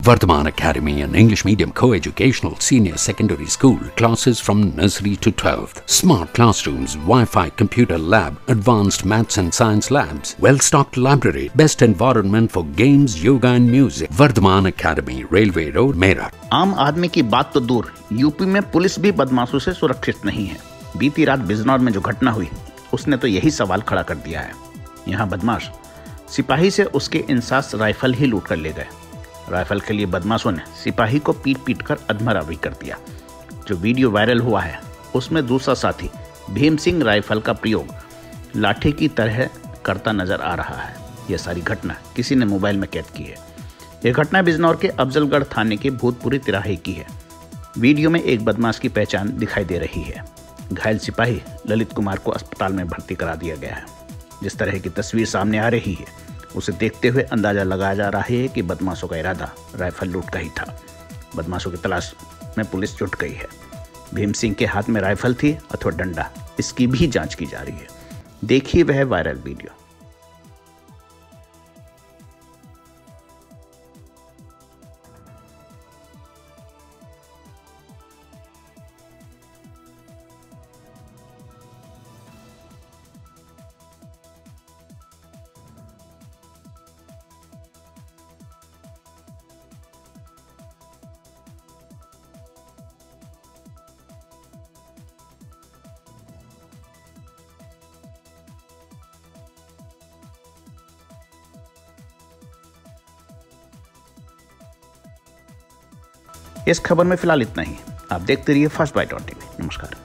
Vardhaman Academy, an English medium co-educational senior secondary school, classes from nursery to 12th, smart classrooms, Wi-Fi computer lab, advanced maths and science labs, well-stocked library, best environment for games, yoga and music. Vardhaman Academy, Railway Road, Meerut. आम आदमी की बात तो दूर, UP में police भी बदमाशों से सुरक्षित नहीं है। बीती रात बिजनौर में जो घटना हुई, उसने तो यही सवाल खड़ा कर दिया है। यहाँ बदमाश सिपाही से उसके इंसास राइफल ही लूट कर ले गए। राइफल के लिए बदमाशों ने सिपाही को पीट कर अधमरा भी कर दिया। जो वीडियो वायरल हुआ है, उसमें दूसरा साथी भीम सिंह राइफल का प्रयोग लाठी की तरह करता नजर आ रहा है। यह सारी घटना किसी ने मोबाइल में कैद की है। यह घटना बिजनौर के अफजलगढ़ थाने के भूतपुरी तिराहे की है। वीडियो में एक बदमाश की पहचान दिखाई दे रही है। घायल सिपाही ललित कुमार को अस्पताल में भर्ती करा दिया गया है। जिस तरह की तस्वीर सामने आ रही है, उसे देखते हुए अंदाजा लगाया जा रहा है कि बदमाशों का इरादा राइफल लूट का ही था। बदमाशों की तलाश में पुलिस जुट गई है। भीम सिंह के हाथ में राइफल थी अथवा डंडा, इसकी भी जांच की जा रही है। देखिए वह वायरल वीडियो। इस खबर में फिलहाल इतना ही। आप देखते रहिए फर्स्ट बाइट.टीवी। नमस्कार।